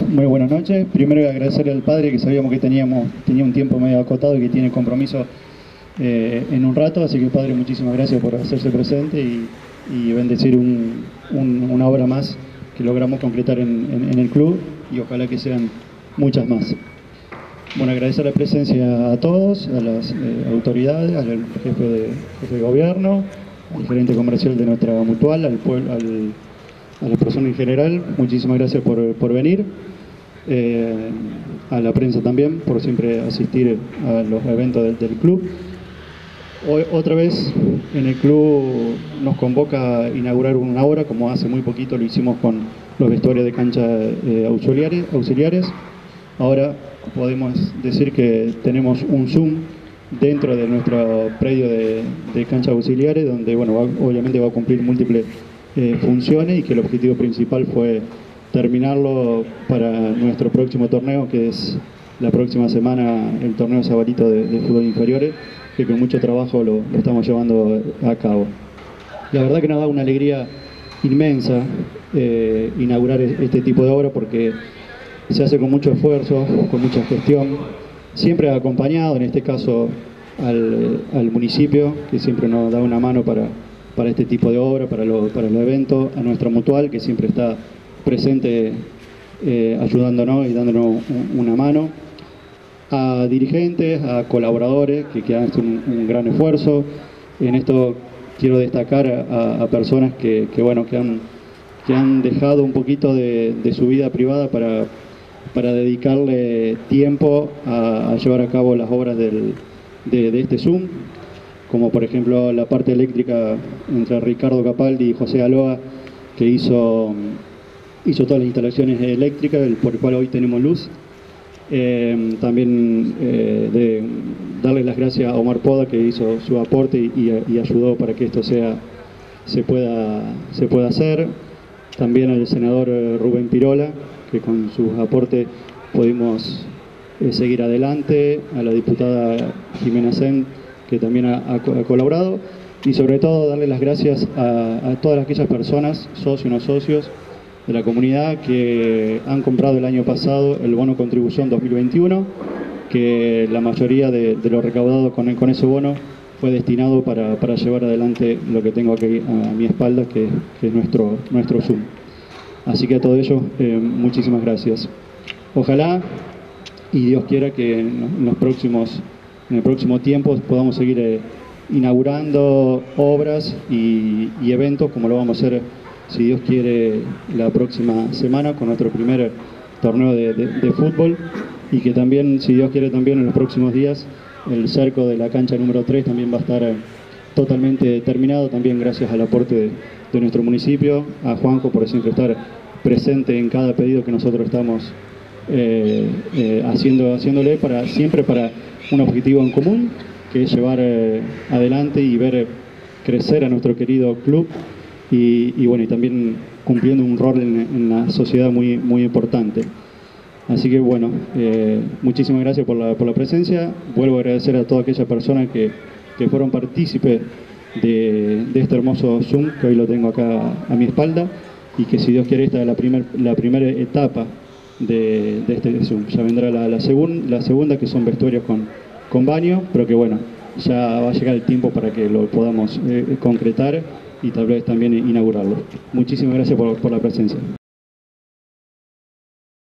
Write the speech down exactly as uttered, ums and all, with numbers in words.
Muy buenas noches. Primero agradecerle al padre, que sabíamos que teníamos tenía un tiempo medio acotado y que tiene compromiso eh, en un rato, así que padre, muchísimas gracias por hacerse presente y, y bendecir un, un, una obra más que logramos concretar en, en, en el club, y ojalá que sean muchas más. Bueno, agradecer la presencia a todos, a las eh, autoridades, al jefe de, jefe de gobierno, al gerente comercial de nuestra mutual, al pueblo, al, a la persona en general. Muchísimas gracias por, por venir. Eh, a la prensa también, por siempre asistir a los eventos del, del club. Hoy, otra vez en el club nos convoca a inaugurar una obra, como hace muy poquito lo hicimos con los vestuarios de cancha eh, auxiliares, auxiliares. Ahora podemos decir que tenemos un Zoom dentro de nuestro predio de, de canchas auxiliares, donde bueno, va, obviamente va a cumplir múltiples eh, funciones, y que el objetivo principal fue terminarlo para nuestro próximo torneo, que es la próxima semana, el torneo Sabalito de, de fútbol inferiores, que con mucho trabajo lo, lo estamos llevando a cabo. La verdad que nos da una alegría inmensa eh, inaugurar este tipo de obra, porque se hace con mucho esfuerzo, con mucha gestión, siempre acompañado, en este caso, al, al municipio, que siempre nos da una mano para, para este tipo de obra, para, lo, para los eventos, a nuestra mutual, que siempre está presente eh, ayudándonos y dándonos una mano, a dirigentes, a colaboradores que, que hacen un, un gran esfuerzo. En esto quiero destacar a, a personas que, que, bueno, que, han, que han dejado un poquito de, de su vida privada para, para dedicarle tiempo a, a llevar a cabo las obras del, de, de este Zoom, como por ejemplo la parte eléctrica entre Ricardo Capaldi y José Aloa, que hizo... hizo todas las instalaciones eléctricas, por el cual hoy tenemos luz. Eh, también eh, de darle las gracias a Omar Poda, que hizo su aporte y, y, y ayudó para que esto sea, se, pueda, se pueda hacer. También al senador Rubén Pirola, que con sus aportes pudimos eh, seguir adelante. A la diputada Jimena Sen, que también ha, ha, ha colaborado. Y sobre todo darle las gracias a, a todas aquellas personas, socios no socios, de la comunidad, que han comprado el año pasado el bono contribución dos mil veintiuno, que la mayoría de, de lo recaudado con, con ese bono fue destinado para, para llevar adelante lo que tengo aquí a mi espalda, que, que es nuestro, nuestro Zoom. Así que a todo ello, eh, muchísimas gracias. Ojalá y Dios quiera que en los próximos, en el próximo tiempo podamos seguir eh, inaugurando obras y, y eventos, como lo vamos a hacer, si Dios quiere, la próxima semana con nuestro primer torneo de, de, de fútbol, y que también, si Dios quiere, también en los próximos días el cerco de la cancha número tres también va a estar totalmente terminado, también gracias al aporte de, de nuestro municipio, a Juanjo por siempre estar presente en cada pedido que nosotros estamos eh, eh, haciendo, haciéndole, para, siempre para un objetivo en común, que es llevar eh, adelante y ver crecer a nuestro querido club. Y, y bueno, y también cumpliendo un rol en, en la sociedad muy, muy importante. Así que bueno, eh, muchísimas gracias por la, por la presencia. Vuelvo a agradecer a todas aquellas personas que, que fueron partícipes de, de este hermoso Zoom, que hoy lo tengo acá a mi espalda, y que si Dios quiere esta es la, primer, la primera etapa de, de este Zoom. Ya vendrá la, la, segun, la segunda, que son vestuarios con, con baño, pero que bueno, ya va a llegar el tiempo para que lo podamos eh, concretar y tal vez también inaugurarlo. Muchísimas gracias por, por la presencia.